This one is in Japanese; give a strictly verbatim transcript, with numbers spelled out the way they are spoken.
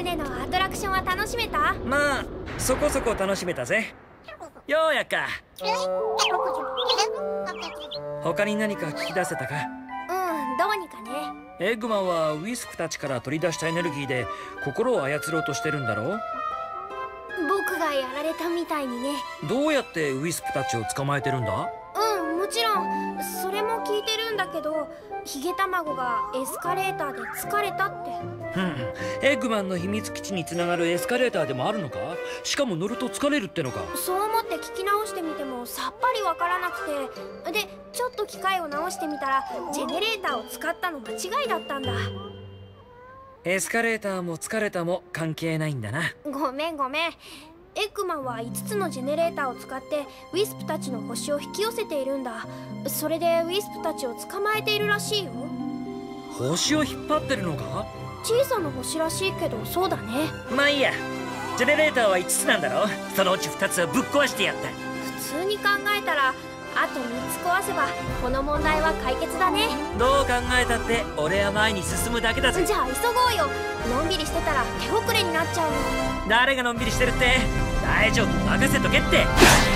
船のアトラクションは楽しめた？ まあそこそこ楽しめたぜ。ようやっか。他に何か聞き出せたか？ うん、どうにかね。 エッグマンはウィスプたちから取り出したエネルギーで心を操ろうとしてるんだろう？ 僕がやられたみたいにね。 どうやってウィスプたちを捕まえてるんだ？ うん、もちろんそれも聞いてるんだけど、ヒゲ卵がエスカレーターで疲れたって。 うん、エッグマンの秘密基地につながるエスカレーターでもあるのか？しかも乗ると疲れるってのか？ そう思って聞き直してみてもさっぱりわからなくて、でちょっと機械を直してみたらジェネレーターを使ったの間違いだったんだ。 エスカレーターも疲れたも関係ないんだな。 ごめんごめん。エッグマンはいつつのジェネレーターを使ってウィスプたちの星を引き寄せているんだ。それでウィスプたちを捕まえているらしいよ。 星を引っ張ってるのか？ 小さな星らしいけど、そうだね。 まあいいや、ジェネレーターはいつつなんだろう。そのうちふたつはぶっ壊してやった。 普通に考えたらあとみっつ壊せばこの問題は解決だね。 どう考えたって俺は前に進むだけだぜ。 じゃあ急ごうよ。のんびりしてたら手遅れになっちゃうの。 誰がのんびりしてるって？大丈夫、任せとけって。